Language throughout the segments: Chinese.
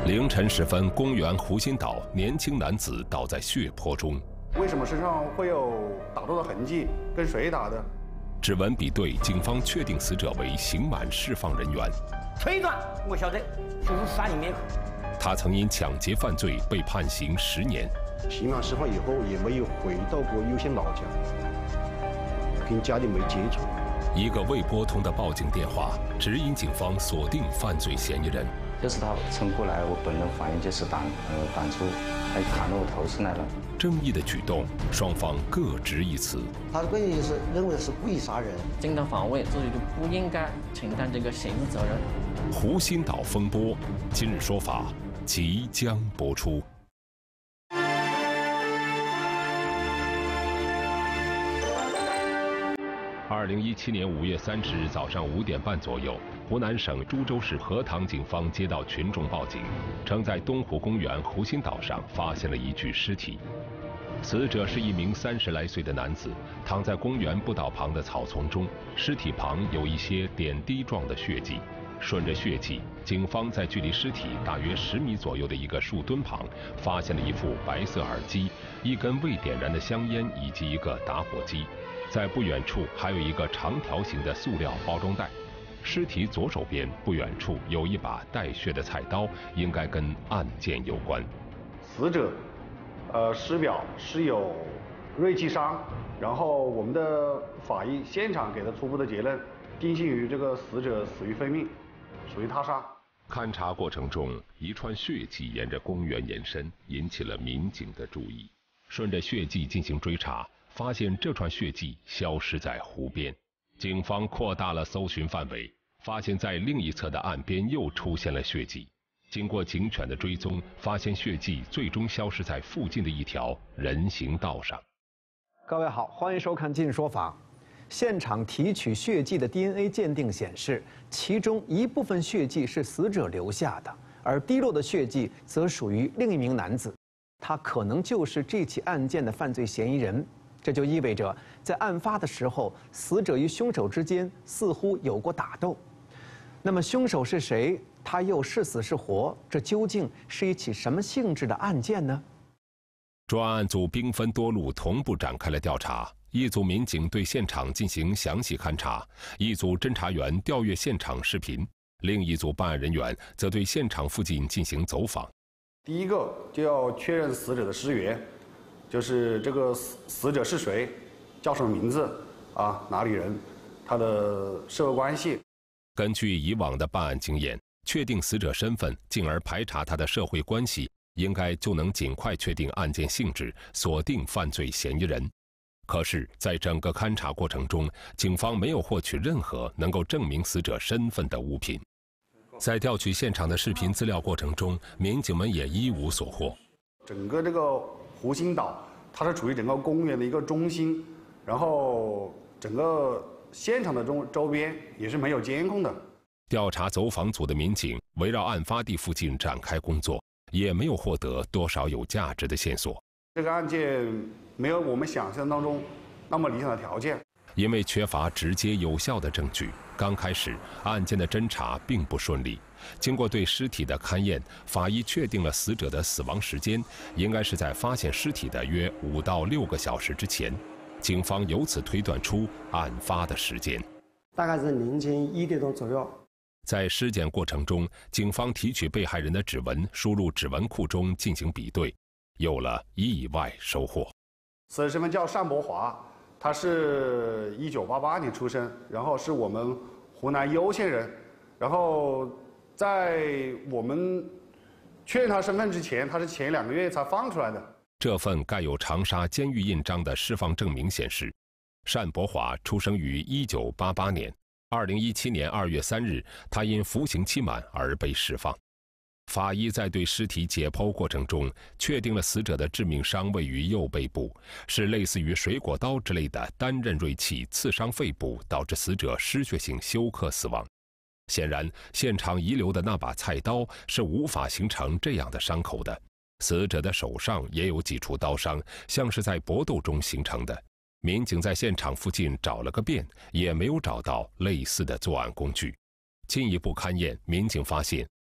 凌晨时分，公园湖心岛，年轻男子倒在血泊中。 为什么身上会有打斗的痕迹？跟谁打的？ 指纹比对，警方确定死者为刑满释放人员。 推断我晓得，就是杀人灭口。 他曾因抢劫犯罪被判刑10年。 刑满释放以后，也没有回到过攸县老家，跟家里没接触。 一个未拨通的报警电话，指引警方锁定犯罪嫌疑人。 就是他冲过来，我本能反应就是挡住，他砍到我头上来了。 正义的举动，双方各执一词。 他的关键是认为是故意杀人， 正当防卫，自己就不应该承担这个刑事责任。 湖心岛风波，今日说法即将播出。2017年5月30日早上5点半左右，湖南省株洲市河塘警方接到群众报警，称在东湖公园湖心岛上发现了一具尸体。死者是一名30来岁的男子，躺在公园步道旁的草丛中，尸体旁有一些点滴状的血迹。顺着血迹，警方在距离尸体大约10米左右的一个树墩旁，发现了一副白色耳机、一根未点燃的香烟以及一个打火机。在不远处还有一个长条形的塑料包装袋。尸体左手边不远处有一把带血的菜刀，应该跟案件有关。 死者，尸表是有锐器伤，然后我们的法医现场给的初步的结论，定性于这个死者死于非命，属于他杀。 勘查过程中，一串血迹沿着公园延伸，引起了民警的注意。顺着血迹进行追查，发现这串血迹消失在湖边。警方扩大了搜寻范围，发现在另一侧的岸边又出现了血迹。经过警犬的追踪，发现血迹最终消失在附近的一条人行道上。 各位好，欢迎收看《今日说法》。现场提取血迹的 DNA 鉴定显示，其中一部分血迹是死者留下的，而滴落的血迹则属于另一名男子，他可能就是这起案件的犯罪嫌疑人。这就意味着，在案发的时候，死者与凶手之间似乎有过打斗。那么，凶手是谁？他又是死是活？这究竟是一起什么性质的案件呢？ 专案组兵分多路，同步展开了调查。一组民警对现场进行详细勘查，一组侦查员调阅现场视频，另一组办案人员则对现场附近进行走访。 第一个就要确认死者的尸源，就是这个死者是谁，叫什么名字啊，哪里人，他的社会关系。 根据以往的办案经验，确定死者身份，进而排查他的社会关系，应该就能尽快确定案件性质，锁定犯罪嫌疑人。可是，在整个勘查过程中，警方没有获取任何能够证明死者身份的物品。在调取现场的视频资料过程中，民警们也一无所获。 整个这个湖心岛，它是处于整个公园的一个中心，然后整个现场的周边也是没有监控的。 调查走访组的民警围绕案发地附近展开工作，也没有获得多少有价值的线索。 这个案件没有我们想象当中那么理想的条件， 因为缺乏直接有效的证据，刚开始案件的侦查并不顺利。经过对尸体的勘验，法医确定了死者的死亡时间应该是在发现尸体的约5到6个小时之前。警方由此推断出案发的时间， 大概是凌晨1点钟左右。 在尸检过程中，警方提取被害人的指纹，输入指纹库中进行比对，有了意外收获。 死者身份叫单伯华，他是1988年出生，然后是我们湖南攸县人。然后在我们确认他身份之前，他是前2个月才放出来的。 这份盖有长沙监狱印章的释放证明显示，单伯华出生于1988年，2017年2月3日，他因服刑期满而被释放。法医在对尸体解剖过程中，确定了死者的致命伤位于右背部，是类似于水果刀之类的单刃锐器刺伤肺部，导致死者失血性休克死亡。显然，现场遗留的那把菜刀是无法形成这样的伤口的。死者的手上也有几处刀伤，像是在搏斗中形成的。民警在现场附近找了个遍，也没有找到类似的作案工具。进一步勘验，民警发现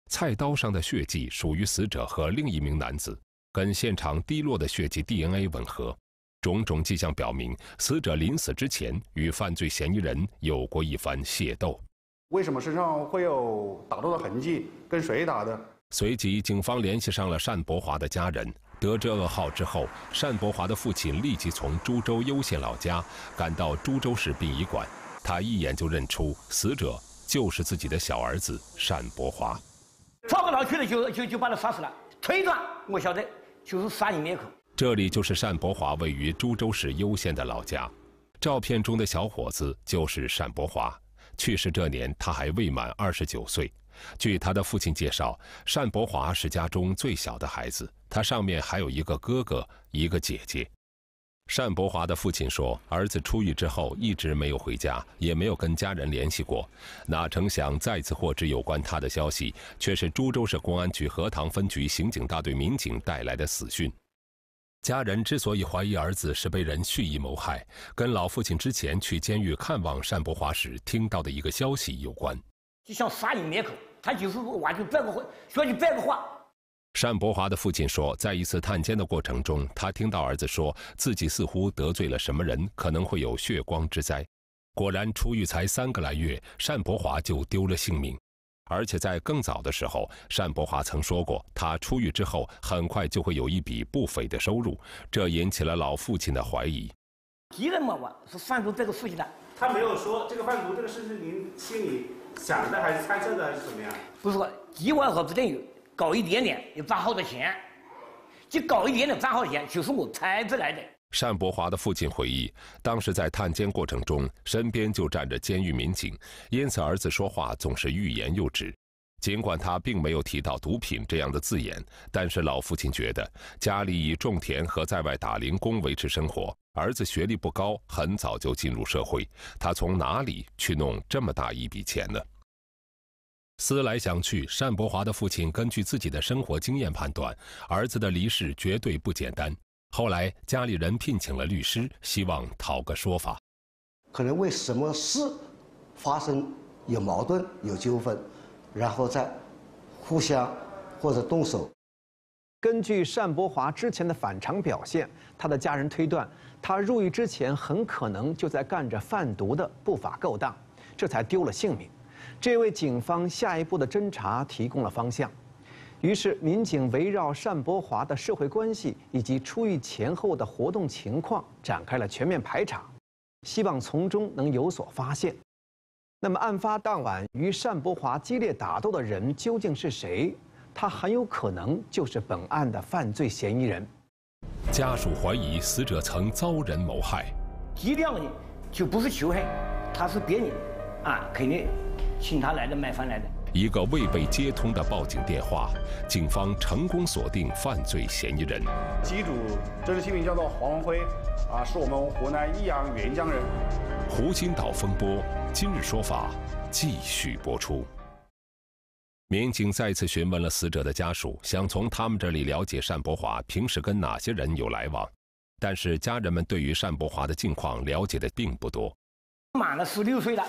菜刀上的血迹属于死者和另一名男子，跟现场滴落的血迹 DNA 吻合。种种迹象表明，死者临死之前与犯罪嫌疑人有过一番械斗。 为什么身上会有打斗的痕迹？跟谁打的？ 随即，警方联系上了单伯华的家人。得知噩耗之后，单伯华的父亲立即从株洲攸县老家赶到株洲市殡仪馆。他一眼就认出死者就是自己的小儿子单伯华。 抓个老去了就把他杀死了。推断我晓得就是杀人灭口。 这里就是单伯华位于株洲市攸县的老家。照片中的小伙子就是单伯华。去世这年他还未满29岁。据他的父亲介绍，单伯华是家中最小的孩子，他上面还有一个哥哥，一个姐姐。单伯华的父亲说，儿子出狱之后一直没有回家，也没有跟家人联系过。哪成想再次获知有关他的消息，却是株洲市公安局荷塘分局刑警大队民警带来的死讯。家人之所以怀疑儿子是被人蓄意谋害，跟老父亲之前去监狱看望单伯华时听到的一个消息有关。 就像杀人灭口，他就是完全掰个话，说句掰个话。 单伯华的父亲说，在一次探监的过程中，他听到儿子说自己似乎得罪了什么人，可能会有血光之灾。果然，出狱才3个来月，单伯华就丢了性命。而且在更早的时候，单伯华曾说过，他出狱之后很快就会有一笔不菲的收入，这引起了老父亲的怀疑。 敌人嘛，我是贩毒这个事情的。 他没有说这个贩毒这个事是您心里想的还是猜测的还是怎么样？ 不是说1万和不等于搞一点点就赚好多钱，就搞一点点赚好多钱，就是我猜出来的。 单伯华的父亲回忆，当时在探监过程中，身边就站着监狱民警，因此儿子说话总是欲言又止。尽管他并没有提到毒品这样的字眼，但是老父亲觉得家里以种田和在外打零工维持生活，儿子学历不高，很早就进入社会，他从哪里去弄这么大一笔钱呢？思来想去，单伯华的父亲根据自己的生活经验判断，儿子的离世绝对不简单。后来家里人聘请了律师，希望讨个说法。 可能为什么事发生有矛盾有纠纷，然后再互相或者动手。 根据单伯华之前的反常表现，他的家人推断，他入狱之前很可能就在干着贩毒的不法勾当，这才丢了性命。这为警方下一步的侦查提供了方向。于是，民警围绕单伯华的社会关系以及出狱前后的活动情况展开了全面排查，希望从中能有所发现。那么，案发当晚与单伯华激烈打斗的人究竟是谁？他很有可能就是本案的犯罪嫌疑人。 家属怀疑死者曾遭人谋害。 第2个人就不是仇恨，他是别人肯定请他来的买饭来的。 一个未被接通的报警电话，警方成功锁定犯罪嫌疑人。 机主真实姓名叫做黄文辉，是我们湖南益阳沅江人。 湖心岛风波，今日说法继续播出。民警再次询问了死者的家属，想从他们这里了解单伯华平时跟哪些人有来往，但是家人们对于单伯华的近况了解的并不多。 满了16岁了，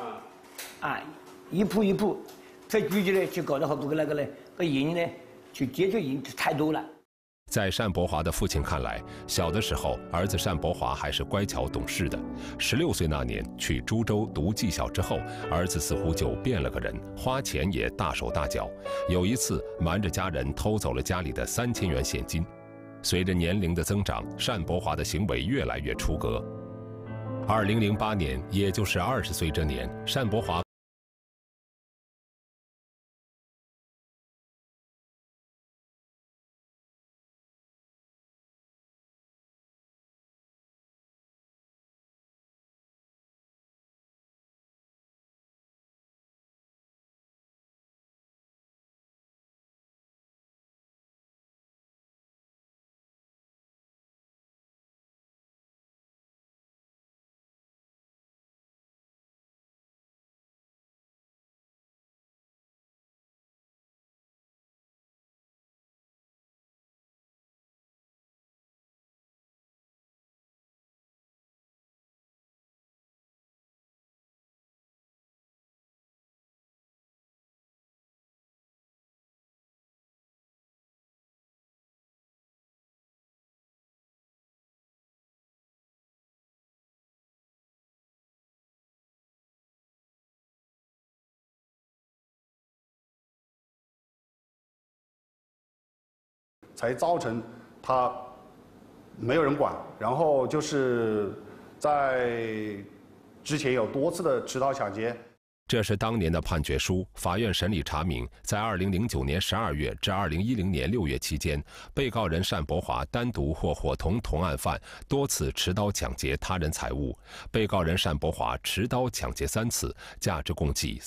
一步一步，在局里呢就搞得好多个那个人呢，就接触人太多了。 在单伯华的父亲看来，小的时候儿子单伯华还是乖巧懂事的。16岁那年去株洲读技校之后，儿子似乎就变了个人，花钱也大手大脚。有一次瞒着家人偷走了家里的3000元现金。随着年龄的增长，单伯华的行为越来越出格。2008年，也就是20岁这年，单伯华才造成他没有人管，然后就是在之前有多次的持刀抢劫。 这是当年的判决书。法院审理查明，在2009年12月至2010年6月期间，被告人单伯华单独或伙同同案犯多次持刀抢劫他人财物。被告人单伯华持刀抢劫3次，价值共计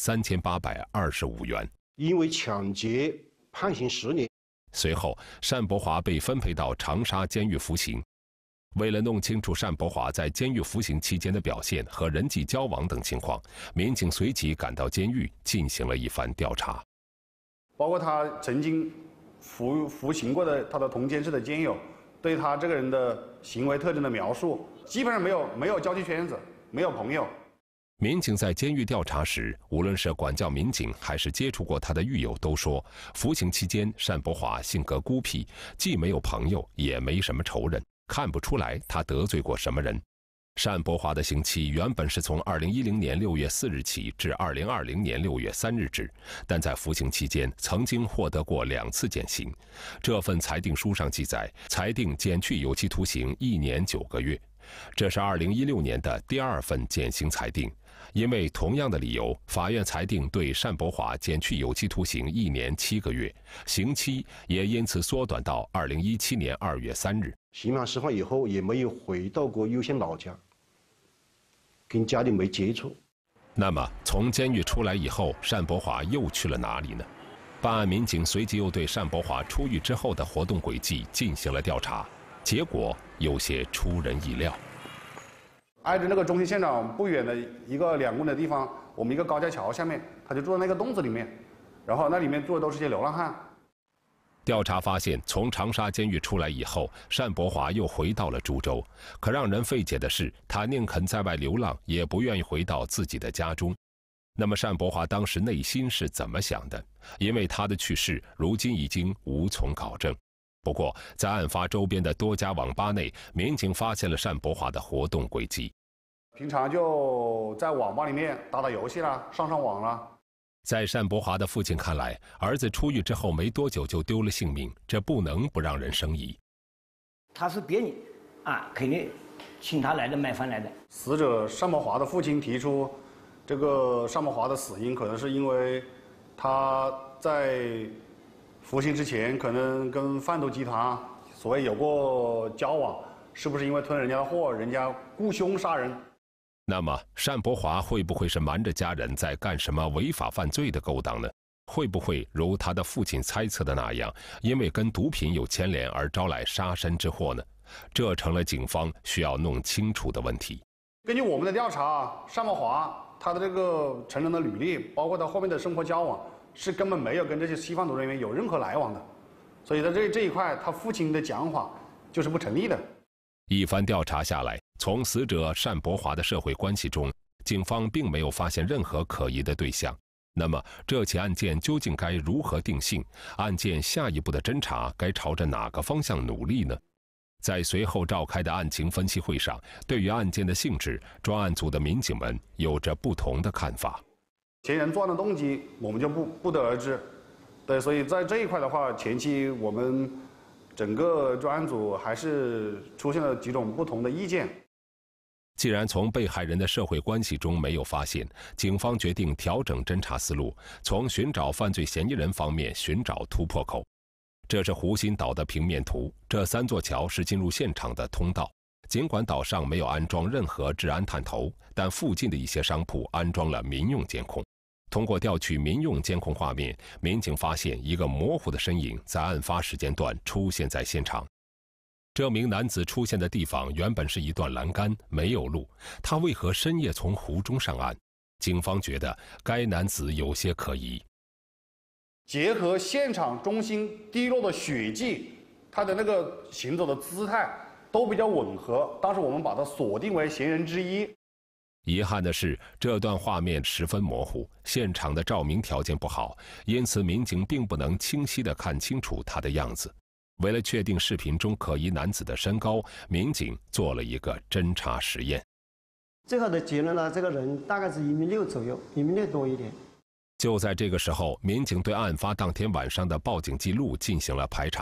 3825元。 因为抢劫判刑10年。 随后，单伯华被分配到长沙监狱服刑。为了弄清楚单伯华在监狱服刑期间的表现和人际交往等情况，民警随即赶到监狱进行了一番调查。 包括他曾经服刑过的他的同监室的监友，对他这个人的行为特征的描述，基本上没有交际圈子，没有朋友。 民警在监狱调查时，无论是管教民警还是接触过他的狱友都说，服刑期间单伯华性格孤僻，既没有朋友，也没什么仇人。看不出来他得罪过什么人。单伯华的刑期原本是从2010年6月4日起至2020年6月3日止，但在服刑期间曾经获得过2次减刑。这份裁定书上记载，裁定减去有期徒刑1年9个月。这是2016年的第2份减刑裁定。因为同样的理由，法院裁定对单伯华减去有期徒刑1年7个月，刑期也因此缩短到2017年2月3日。 刑满释放以后，也没有回到过攸县老家，跟家里没接触。 那么，从监狱出来以后，单伯华又去了哪里呢？办案民警随即又对单伯华出狱之后的活动轨迹进行了调查，结果有些出人意料。 挨着那个中心现场不远的一个2公里的地方，我们一个高架桥下面，他就住在那个洞子里面，然后那里面住的都是些流浪汉。 调查发现，从长沙监狱出来以后，单伯华又回到了株洲。可让人费解的是，他宁肯在外流浪，也不愿意回到自己的家中。那么，单伯华当时内心是怎么想的？因为他的去世如今已经无从考证。不过，在案发周边的多家网吧内，民警发现了单伯华的活动轨迹。 平常就在网吧里面打打游戏啦，上网啦。 在单伯华的父亲看来，儿子出狱之后没多久就丢了性命，这不能不让人生疑。 他是别人肯定请他来的，买饭来的。 死者单伯华的父亲提出，这个单伯华的死因可能是因为他在服刑之前可能跟贩毒集团所谓有过交往，是不是因为吞人家的货，人家雇凶杀人？ 那么，单伯华会不会是瞒着家人在干什么违法犯罪的勾当呢？会不会如他的父亲猜测的那样，因为跟毒品有牵连而招来杀身之祸呢？这成了警方需要弄清楚的问题。 根据我们的调查，单伯华他的这个成人的履历，包括他后面的生活交往，是根本没有跟这些吸贩毒人员有任何来往的，所以在这一块，他父亲的讲法就是不成立的。 一番调查下来，从死者单伯华的社会关系中，警方并没有发现任何可疑的对象。那么，这起案件究竟该如何定性？案件下一步的侦查该朝着哪个方向努力呢？在随后召开的案情分析会上，对于案件的性质，专案组的民警们有着不同的看法。 嫌疑人作案的动机，我们就不得而知。对，所以在这一块的话，前期我们整个专案组还是出现了几种不同的意见。 既然从被害人的社会关系中没有发现，警方决定调整侦查思路，从寻找犯罪嫌疑人方面寻找突破口。这是湖心岛的平面图，这3座桥是进入现场的通道。尽管岛上没有安装任何治安探头，但附近的一些商铺安装了民用监控。通过调取民用监控画面，民警发现一个模糊的身影在案发时间段出现在现场。这名男子出现的地方原本是一段栏杆，没有路，他为何深夜从湖中上岸？警方觉得该男子有些可疑。 结合现场中心滴落的血迹，他的那个行走的姿态都比较吻合，当时我们把他锁定为嫌疑人之一。 遗憾的是，这段画面十分模糊，现场的照明条件不好，因此民警并不能清晰地看清楚他的样子。为了确定视频中可疑男子的身高，民警做了一个侦查实验。 最后的结论呢，这个人大概是1.6米左右，1.6米多一点。 就在这个时候，民警对案发当天晚上的报警记录进行了排查。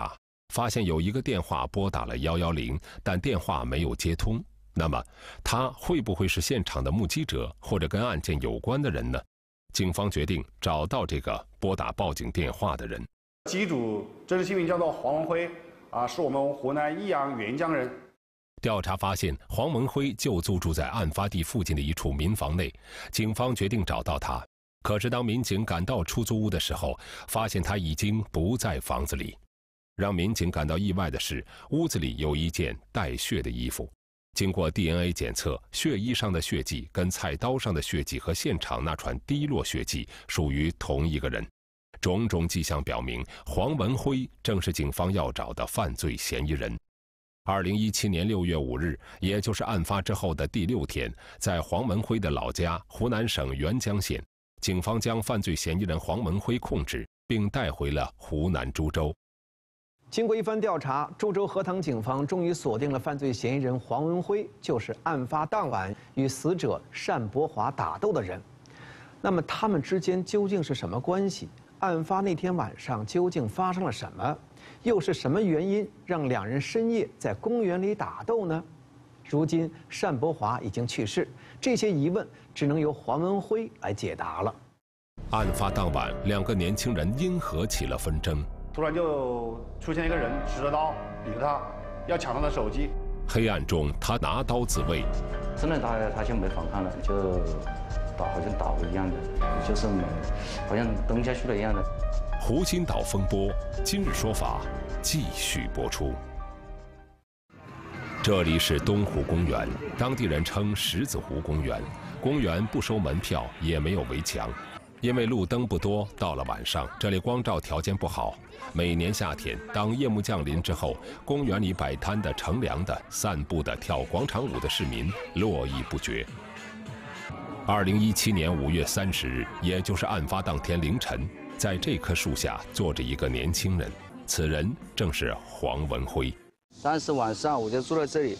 发现有一个电话拨打了110，但电话没有接通。那么，他会不会是现场的目击者，或者跟案件有关的人呢？警方决定找到这个拨打报警电话的人。 机主真实姓名叫做黄文辉，是我们湖南益阳沅江人。 调查发现，黄文辉就租住在案发地附近的一处民房内。警方决定找到他，可是当民警赶到出租屋的时候，发现他已经不在房子里。让民警感到意外的是，屋子里有一件带血的衣服。经过 DNA 检测，血衣上的血迹跟菜刀上的血迹和现场那串滴落血迹属于同一个人。种种迹象表明，黄文辉正是警方要找的犯罪嫌疑人。2017年6月5日，也就是案发之后的第6天，在黄文辉的老家湖南省沅江县，警方将犯罪嫌疑人黄文辉控制，并带回了湖南株洲。 经过一番调查，株洲荷塘警方终于锁定了犯罪嫌疑人黄文辉，就是案发当晚与死者单伯华打斗的人。那么他们之间究竟是什么关系？案发那天晚上究竟发生了什么？又是什么原因让两人深夜在公园里打斗呢？如今单伯华已经去世，这些疑问只能由黄文辉来解答了。 案发当晚，两个年轻人因何起了纷争？ 突然就出现一个人持着刀抵着他，要抢他的手机。 黑暗中，他拿刀自卫。 真的他就没反抗了，就好像倒了一样的，就是好像蹲下去了一样的。 湖心岛风波，今日说法继续播出。这里是东湖公园，当地人称石子湖公园。公园不收门票，也没有围墙。因为路灯不多，到了晚上，这里光照条件不好。每年夏天，当夜幕降临之后，公园里摆摊的、乘凉的、散步的、跳广场舞的市民络绎不绝。2017年5月30日，也就是案发当天凌晨，在这棵树下坐着一个年轻人，此人正是黄文辉。 当时晚上我就住在这里，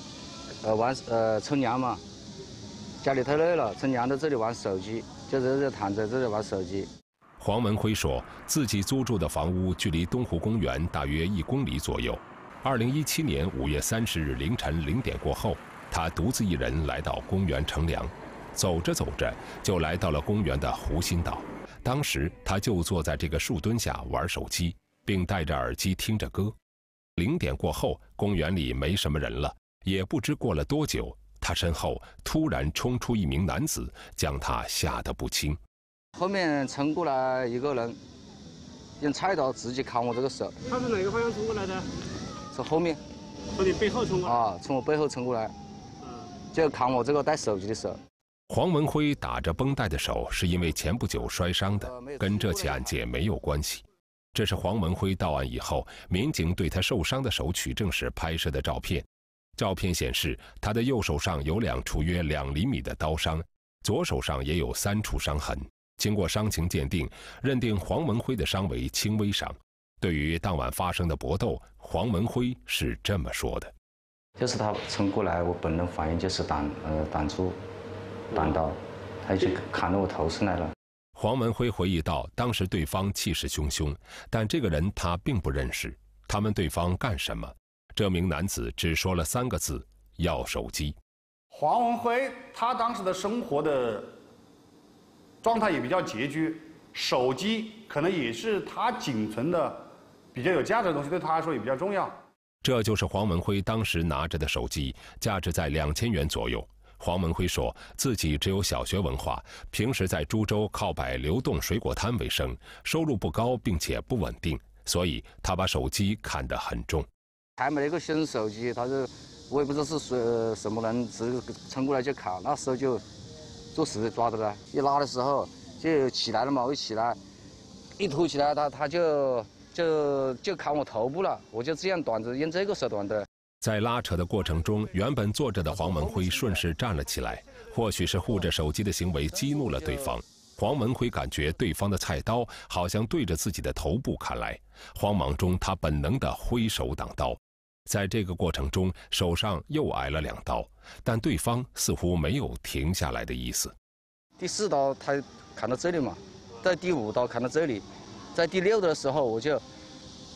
乘凉嘛，家里太累了，乘凉在这里玩手机。就在这躺在这里玩手机。 黄文辉说，自己租住的房屋距离东湖公园大约1公里左右。2017年5月30日凌晨0点过后，他独自一人来到公园乘凉。走着走着，就来到了公园的湖心岛。当时他就坐在这个树墩下玩手机，并戴着耳机听着歌。0点过后，公园里没什么人了，也不知过了多久。他身后突然冲出一名男子，将他吓得不轻。 后面冲过来一个人，用菜刀直接砍我这个手。 他是哪个方向冲过来的？ 从后面。 从你背后冲过来？ 啊，从我背后冲过来。就砍我这个带手机的手。 黄文辉打着绷带的手，是因为前不久摔伤的，跟这起案件没有关系。这是黄文辉到案以后，民警对他受伤的手取证时拍摄的照片。照片显示，他的右手上有2处约2厘米的刀伤，左手上也有3处伤痕。经过伤情鉴定，认定黄文辉的伤为轻微伤。对于当晚发生的搏斗，黄文辉是这么说的： 就是他冲过来，我本能反应就是挡刀，他已经砍到我头上来了。 黄文辉回忆到，当时对方气势汹汹，但这个人他并不认识。他问对方干什么？这名男子只说了3个字：要手机。 黄文辉他当时的生活的状态也比较拮据，手机可能也是他仅存的比较有价值的东西，对他来说也比较重要。 这就是黄文辉当时拿着的手机，价值在2000元左右。黄文辉说自己只有小学文化，平时在株洲靠摆流动水果摊为生，收入不高并且不稳定，所以他把手机看得很重。 还没那个新手机，他就我也不知道是什么人，直接冲过来就砍，那时候就做实抓着了，一拉的时候就起来了嘛，我一起来，一拖起来他就砍我头部了，我就这样短着，用这个手短的。 在拉扯的过程中，原本坐着的黄文辉顺势站了起来，或许是护着手机的行为激怒了对方。黄文辉感觉对方的菜刀好像对着自己的头部砍来，慌忙中他本能地挥手挡刀。在这个过程中，手上又挨了2刀，但对方似乎没有停下来的意思。 第4刀他砍到这里嘛，在第5刀砍到这里，在第6刀的时候我就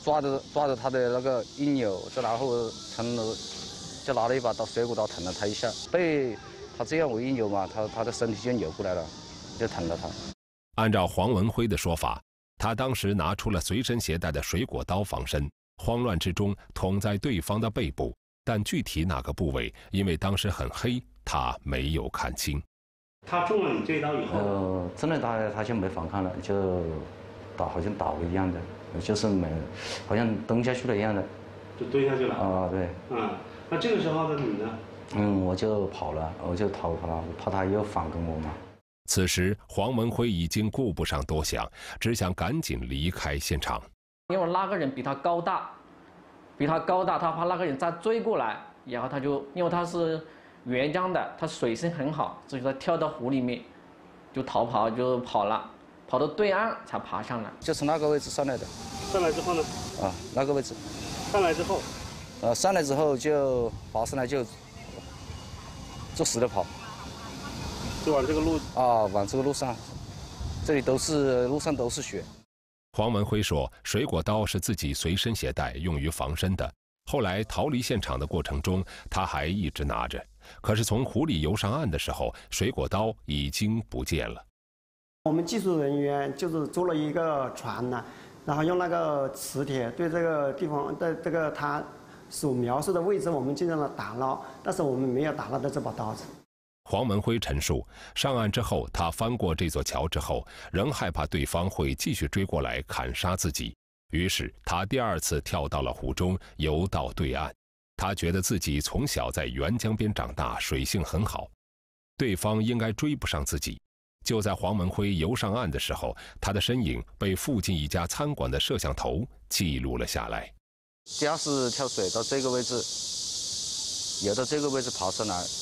抓着他的那个阴扭，然后疼了，就拿了一把水果刀疼了他一下，被他这样为一扭嘛，他的身体就扭过来了，就疼了他。 按照黄文辉的说法，他当时拿出了随身携带的水果刀防身，慌乱之中捅在对方的背部，但具体哪个部位，因为当时很黑，他没有看清。 他中了你这一刀以后， 真的他就没反抗了，就好像倒了一样的，就是好像蹲下去了一样的， 就蹲下去了。 啊，对。 那这个时候的你呢？ 我就跑了，我就逃跑了，我怕他又反跟我嘛。 此时黄文辉已经顾不上多想，只想赶紧离开现场。 因为那个人比他高大，他怕那个人再追过来，然后他就因为他是沅江的，他水性很好，所以他跳到湖里面就逃跑就跑了，跑到对岸才爬上来。 就从那个位置上来的。 上来之后呢？ 那个位置。 上来之后。 上来之后就爬上来就死的跑。 就往这个路。 往这个路上，这里路上都是血。 黄文辉说，水果刀是自己随身携带，用于防身的。后来逃离现场的过程中，他还一直拿着。可是从湖里游上岸的时候，水果刀已经不见了。 我们技术人员就是租了一个船呢，然后用那个磁铁对这个地方的这个他所描述的位置，我们进行了打捞，但是我们没有打捞到这把刀子。 黄文辉陈述，上岸之后，他翻过这座桥之后，仍害怕对方会继续追过来砍杀自己，于是他第二次跳到了湖中，游到对岸。他觉得自己从小在沅江边长大，水性很好，对方应该追不上自己。就在黄文辉游上岸的时候，他的身影被附近一家餐馆的摄像头记录了下来。 第二次跳水到这个位置，游到这个位置爬上来。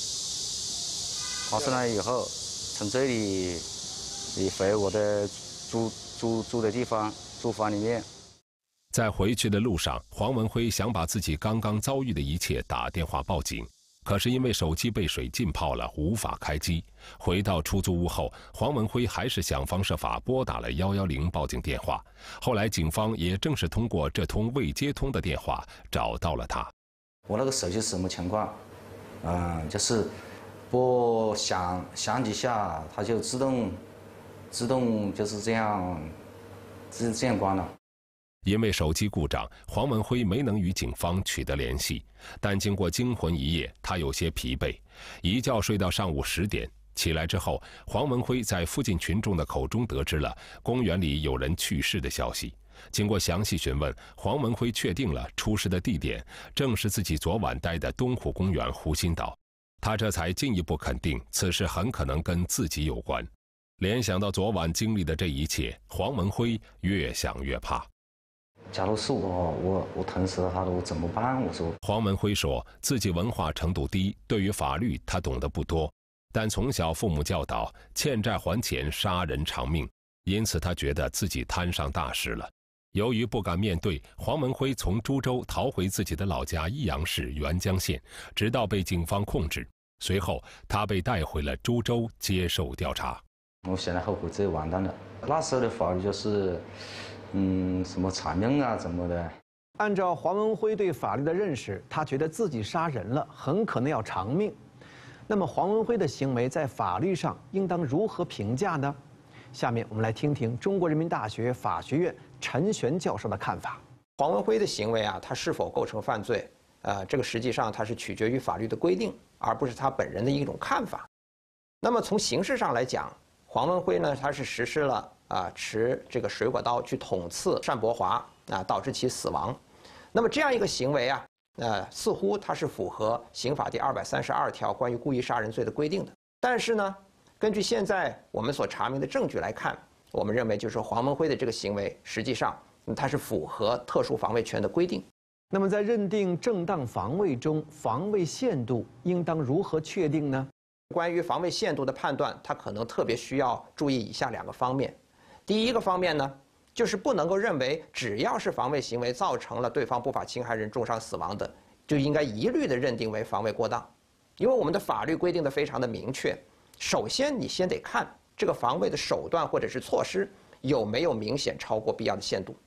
爬上来以后，从这里回我的住的地方，住房里面。 在回去的路上，黄文辉想把自己刚刚遭遇的一切打电话报警，可是因为手机被水浸泡了，无法开机。回到出租屋后，黄文辉还是想方设法拨打了110报警电话。后来警方也正是通过这通未接通的电话找到了他。 我那个手机是什么情况？就是拨响几下，它就自动就是这样关了。 因为手机故障，黄文辉没能与警方取得联系。但经过惊魂一夜，他有些疲惫，一觉睡到上午10点。起来之后，黄文辉在附近群众的口中得知了公园里有人去世的消息。经过详细询问，黄文辉确定了出事的地点正是自己昨晚待的东湖公园湖心岛。他这才进一步肯定此事很可能跟自己有关。联想到昨晚经历的这一切，黄文辉越想越怕。 假如是我疼死了他了，我怎么办？我说。 黄文辉说自己文化程度低，对于法律他懂得不多，但从小父母教导欠债还钱，杀人偿命，因此他觉得自己摊上大事了。由于不敢面对，黄文辉从株洲逃回自己的老家益阳市沅江县，直到被警方控制。随后，他被带回了株洲接受调查。 我现在后悔，这完蛋了。那时候的法律就是，什么偿命啊，怎么的。 按照黄文辉对法律的认识，他觉得自己杀人了，很可能要偿命。那么，黄文辉的行为在法律上应当如何评价呢？下面我们来听听中国人民大学法学院陈璇教授的看法。 黄文辉的行为他是否构成犯罪？这个实际上它是取决于法律的规定，而不是他本人的一种看法。那么从形式上来讲，黄文辉呢，他是实施了持这个水果刀去捅刺单伯华导致其死亡。那么这样一个行为似乎它是符合刑法第232条关于故意杀人罪的规定的。但是呢，根据现在我们所查明的证据来看，我们认为就是黄文辉的这个行为实际上它是符合特殊防卫权的规定。 那么在认定正当防卫中，防卫限度应当如何确定呢？ 关于防卫限度的判断，它可能特别需要注意以下2个方面。第一个方面呢，就是不能够认为只要是防卫行为造成了对方不法侵害人重伤死亡的，就应该一律的认定为防卫过当。因为我们的法律规定的非常的明确，首先你先得看这个防卫的手段或者是措施有没有明显超过必要的限度。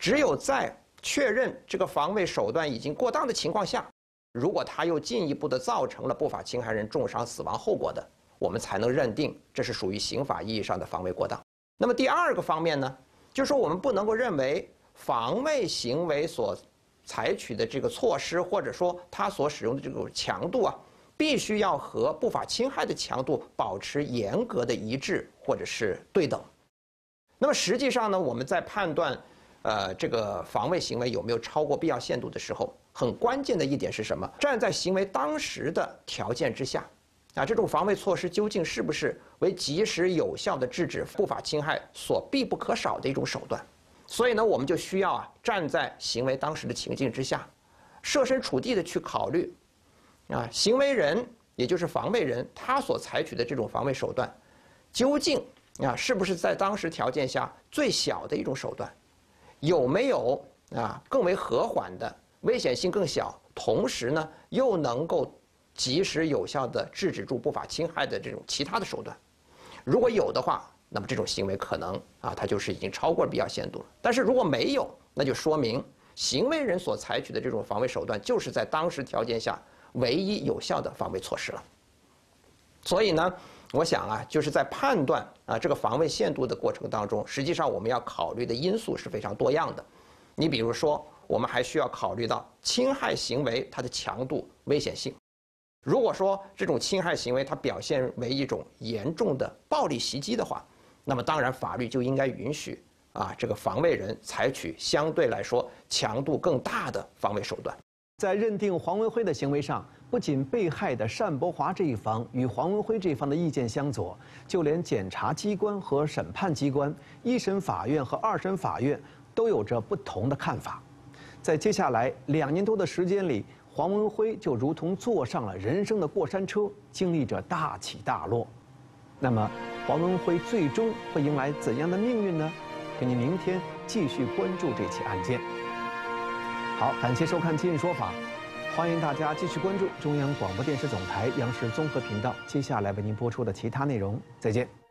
只有在确认这个防卫手段已经过当的情况下，如果他又进一步的造成了不法侵害人重伤死亡后果的，我们才能认定这是属于刑法意义上的防卫过当。那么第二个方面呢，就是说我们不能够认为防卫行为所采取的这个措施，或者说他所使用的这种强度啊，必须要和不法侵害的强度保持严格的一致或者是对等。那么实际上呢，我们在判断这个防卫行为有没有超过必要限度的时候，很关键的一点是什么？站在行为当时的条件之下，这种防卫措施究竟是不是为及时有效的制止不法侵害所必不可少的一种手段？所以呢，我们就需要站在行为当时的情境之下，设身处地的去考虑，行为人也就是防卫人他所采取的这种防卫手段，究竟是不是在当时条件下最小的一种手段？有没有更为和缓的、危险性更小，同时呢又能够及时有效地制止住不法侵害的这种其他的手段？如果有的话，那么这种行为可能它就是已经超过了必要限度了。但是如果没有，那就说明行为人所采取的这种防卫手段就是在当时条件下唯一有效的防卫措施了。所以呢，我想就是在判断这个防卫限度的过程当中，实际上我们要考虑的因素是非常多样的。你比如说，我们还需要考虑到侵害行为它的强度、危险性。如果说这种侵害行为它表现为一种严重的暴力袭击的话，那么当然法律就应该允许这个防卫人采取相对来说强度更大的防卫手段。 在认定黄文辉的行为上，不仅被害的单伯华这一方与黄文辉这一方的意见相左，就连检察机关和审判机关、一审法院和二审法院都有着不同的看法。在接下来2年多的时间里，黄文辉就如同坐上了人生的过山车，经历着大起大落。那么，黄文辉最终会迎来怎样的命运呢？给您明天继续关注这起案件。好，感谢收看《今日说法》，欢迎大家继续关注中央广播电视总台央视综合频道接下来为您播出的其他内容。再见。